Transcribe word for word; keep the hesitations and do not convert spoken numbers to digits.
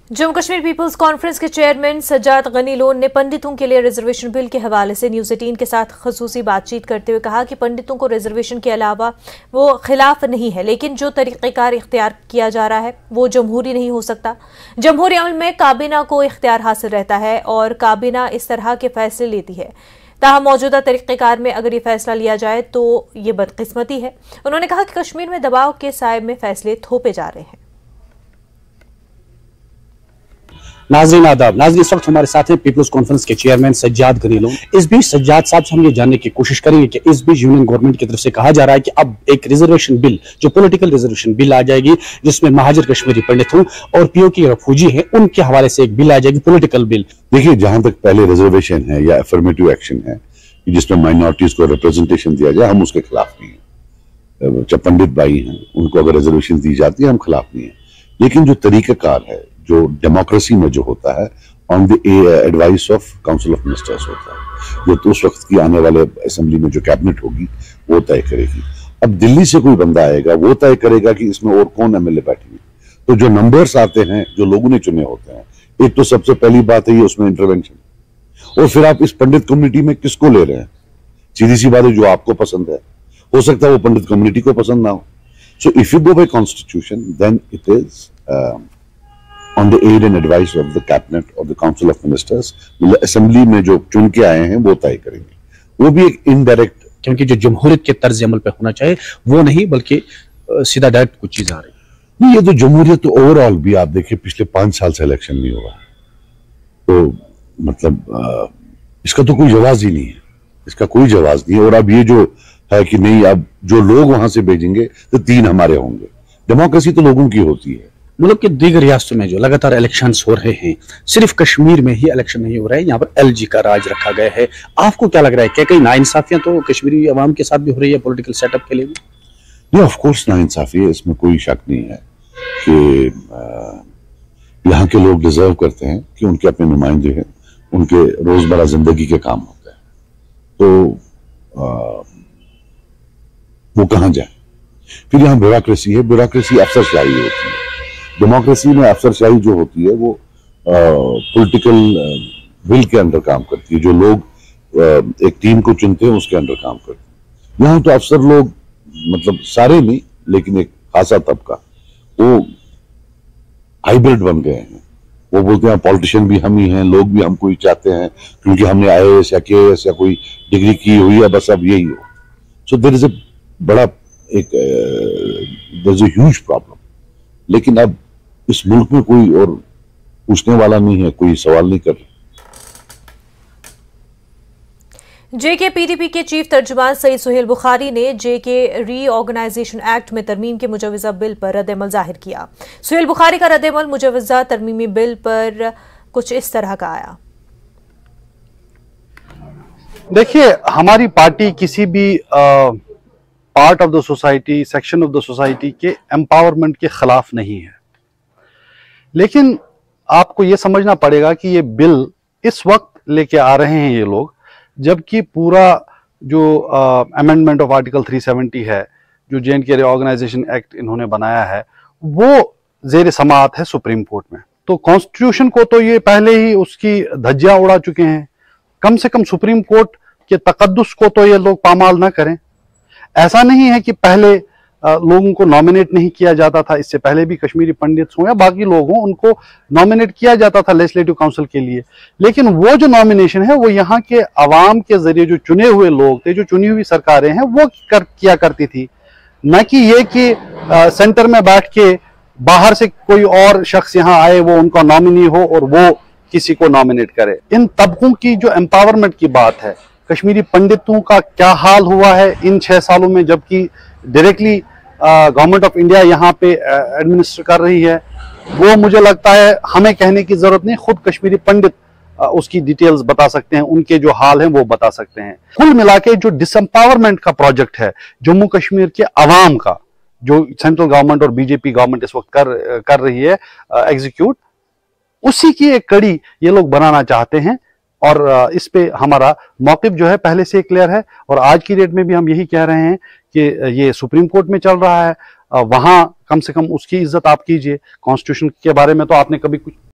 Jammu Kashmir people's conference के chairman Sajjad Gani Lone ने पंडितों के लिए रिजर्वेशन बिल के हवाले से न्यूज एटीन के साथ खसूसी बातचीत करते हुए कहा कि पंडितों को रिजर्वेशन के अलावा वो खिलाफ नहीं है, लेकिन जो तरीक़ेकार इख्तियार किया जा रहा है वो जमहूरी नहीं हो सकता। जमहूरी अमल में काबीना को इख्तियार हासिल रहता है और काबीना इस तरह के फैसले लेती है। ताहम मौजूदा तरीक़ेकार में अगर ये फैसला लिया जाए तो ये बदकिस्मती है। उन्होंने कहा कि कश्मीर में दबाव के साए में फैसले थोपे जा रहे हैं। नाज़रीन आदाब। नाज़रीन इस वक्त हमारे साथ हैं पीपल्स कॉन्फ्रेंस के चेयरमैन सज्जाद गनी लोन। इस बीच सज्जाद साहब से हम ये जानने की कोशिश करेंगे कि इस बीच यूनियन गवर्नमेंट की तरफ से कहा जा रहा है कि अब एक रिजर्वेशन बिल, जो पॉलिटिकल रिजर्वेशन बिल आ जाएगी, जिसमें महाजर कश्मीरी पंडित हों और पीओ की फौजी हैं, उनके हवाले से एक बिल आ जाएगी, पॉलिटिकल बिल। देखिए, जहां तक पहले रिजर्वेशन है या अफर्मेटिव एक्शन है जिसमें माइनॉरिटीज को रिप्रेजेंटेशन दिया जाए, हम उसके खिलाफ नहीं है। चाहे पंडित भाई हैं, उनको अगर रिजर्वेशन दी जाती है, हम खिलाफ नहीं है। लेकिन जो तरीकाकार है, जो डेमोक्रेसी में जो होता है, on the advice of council of ministers होता है, जो तो उस वक्त की आने वाले असेंबली में जो कैबिनेट होगी वो तय करेगी। अब दिल्ली से कोई बंदा आएगा, वो तय करेगा कि इसमें और कौन एमएलए बैठेंगे। तो जो नंबर्स आते हैं, जो लोगों ने चुने होते हैं, एक तो सबसे पहली बात है ये उसमें इंटरवेंशन। और फिर आप इस पंडित कम्युनिटी में किसको ले रहे हैं? सीधी सी बात है, जो आपको पसंद है, हो सकता है वो पंडित कम्युनिटी को पसंद ना हो। So if you go by constitution, then it is on the aid and advice of the cabinet or the council of ministers, मतलब असेंबली में जो चुन के आए हैं वो तय करेंगे। वो भी एक इनडायरेक्ट, क्योंकि जो जमहूरियत के तर्ज अमल पे होना चाहिए वो नहीं, बल्कि सीधा डायरेक्ट कुछ चीज आ रही है। नहीं, ये तो जमहूरियत तो ओवरऑल भी आप देखिए, पिछले पांच साल से इलेक्शन नहीं हुआ, तो मतलब आ, इसका तो कोई जवाब ही नहीं है, इसका कोई जवाब नहीं है। और अब ये जो है कि नहीं, अब जो लोग वहां से भेजेंगे तो तीन हमारे होंगे। डेमोक्रेसी तो लोगों की होती है। मुल्क के दीगर रियासतों में जो लगातार इलेक्शंस हो रहे हैं, सिर्फ कश्मीर में ही इलेक्शन नहीं हो रहा है, यहाँ पर एलजी का राज रखा गया है। आपको क्या लग रहा है, क्या कई नाइंसाफियां तो कश्मीरी अवाम के साथ भी हो रही है पॉलिटिकल सेटअप के लिए भी? ये ऑफ कोर्स नाइंसाफी है, इसमें कोई शक नहीं है कि यहाँ के लोग डिजर्व करते हैं कि उनके अपने नुमाइंदे हैं, उनके रोजमर्रा जिंदगी के काम होते हैं, तो आ, वो कहाँ जाए। फिर यहाँ ब्यूरोक्रेसी है, ब्यूरोक्रेसी अफसरशाही होती है। डेमोक्रेसी में अफसरशाही जो होती है वो पॉलिटिकल विल के अंदर काम करती है, जो लोग आ, एक टीम को चुनते हैं उसके अंदर काम करते हैं। यहाँ तो अफसर लोग, मतलब सारे नहीं, लेकिन एक खासा तबका, वो हाइब्रिड बन गए हैं। वो बोलते हैं पॉलिटिशियन भी हम ही हैं, लोग भी हमको ही चाहते हैं, क्योंकि हमने आईएएस या केएएस या कोई डिग्री की हुई है, बस अब यही हो। सो देयर इज अ बड़ा एक there is a huge problem. लेकिन अब इस मुल्क में कोई और पूछने वाला नहीं है, कोई सवाल नहीं कर रहा। जेके पीडीपी के चीफ तर्जुमान सईद सुहेल बुखारी ने जेके रीऑर्गेनाइजेशन एक्ट में तरमीम के मुजवजा बिल पर रद्द-ए-अमल जाहिर किया। सुहेल बुखारी का रद्द-ए-अमल मुजवजा तरमीमी बिल पर कुछ इस तरह का आया। देखिए, हमारी पार्टी किसी भी part of the society, section of the society के एम्पावरमेंट के खिलाफ नहीं है, लेकिन आपको यह समझना पड़ेगा कि ये बिल इस वक्त लेके आ रहे हैं ये लोग, जबकि पूरा जो अमेंडमेंट ऑफ आर्टिकल तीन सौ सत्तर है, जो J and K reorganisation act इन्होंने बनाया है, वो जेर समाअत है सुप्रीम कोर्ट में। तो कॉन्स्टिट्यूशन को तो ये पहले ही उसकी धज्जियां उड़ा चुके हैं। कम से कम सुप्रीम कोर्ट के तकद्दुस को तो ये लोग पामाल ना करें। ऐसा नहीं है कि पहले लोगों को नॉमिनेट नहीं किया जाता था, इससे पहले भी कश्मीरी पंडित हों या बाकी लोग हों, उनको नॉमिनेट किया जाता था लेजिस्लेटिव काउंसिल के लिए। लेकिन वो जो नॉमिनेशन है वो यहाँ के अवाम के जरिए जो चुने हुए लोग थे, जो चुनी हुई सरकारें हैं, वो कर, किया करती थी, न कि ये कि आ, सेंटर में बैठ के बाहर से कोई और शख्स यहाँ आए, वो उनका नॉमिनी हो और वो किसी को नॉमिनेट करे। इन तबकों की जो एम्पावरमेंट की बात है, कश्मीरी पंडितों का क्या हाल हुआ है इन छह सालों में, जबकि डायरेक्टली गवर्नमेंट ऑफ इंडिया यहाँ पे एडमिनिस्टर कर रही है, वो मुझे लगता है हमें कहने की जरूरत नहीं, खुद कश्मीरी पंडित आ, उसकी डिटेल्स बता सकते हैं, उनके जो हाल हैं वो बता सकते हैं। कुल मिला के जो डिसएम्पावरमेंट का प्रोजेक्ट है जम्मू कश्मीर के अवाम का, जो सेंट्रल गवर्नमेंट और बीजेपी गवर्नमेंट इस वक्त कर कर रही है एग्जीक्यूट, उसी की एक कड़ी ये लोग बनाना चाहते हैं। और इस पे हमारा मौक़िफ़ जो है पहले से क्लियर है, और आज की डेट में भी हम यही कह रहे हैं कि ये सुप्रीम कोर्ट में चल रहा है, वहां कम से कम उसकी इज्जत आप कीजिए। कॉन्स्टिट्यूशन के बारे में तो आपने कभी कुछ